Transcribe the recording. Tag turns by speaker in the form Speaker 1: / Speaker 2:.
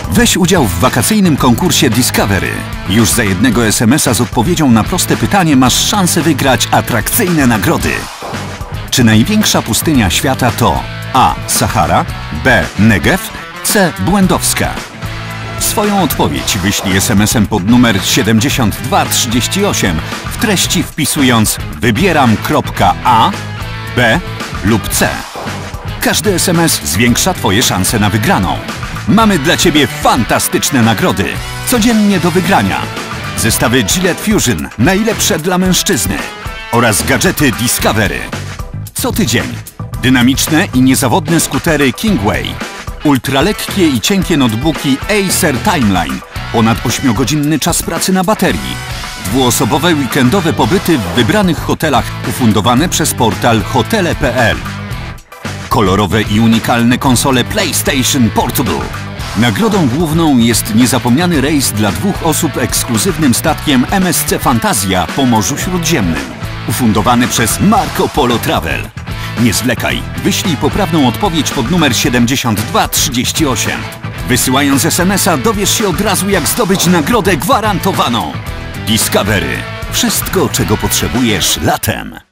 Speaker 1: Weź udział w wakacyjnym konkursie Discovery. Już za jednego SMS-a z odpowiedzią na proste pytanie masz szansę wygrać atrakcyjne nagrody. Czy największa pustynia świata to A. Sahara, B. Negev, C. Błędowska? Swoją odpowiedź wyślij SMS-em pod numer 7238 w treści wpisując wybieram.a, B lub C. Każdy SMS zwiększa Twoje szanse na wygraną. Mamy dla Ciebie fantastyczne nagrody. Codziennie do wygrania. Zestawy Gillette Fusion, najlepsze dla mężczyzny. Oraz gadżety Discovery. Co tydzień dynamiczne i niezawodne skutery Kingway. Ultralekkie i cienkie notebooki Acer Timeline. Ponad 8-godzinny czas pracy na baterii. Dwuosobowe weekendowe pobyty w wybranych hotelach ufundowane przez portal hotele.pl. Kolorowe i unikalne konsole PlayStation Portable. Nagrodą główną jest niezapomniany rejs dla 2 osób ekskluzywnym statkiem MSC Fantazja po Morzu Śródziemnym. Ufundowany przez Marco Polo Travel. Nie zwlekaj, wyślij poprawną odpowiedź pod numer 7238. Wysyłając SMS-a dowiesz się od razu, jak zdobyć nagrodę gwarantowaną. Discovery. Wszystko, czego potrzebujesz latem.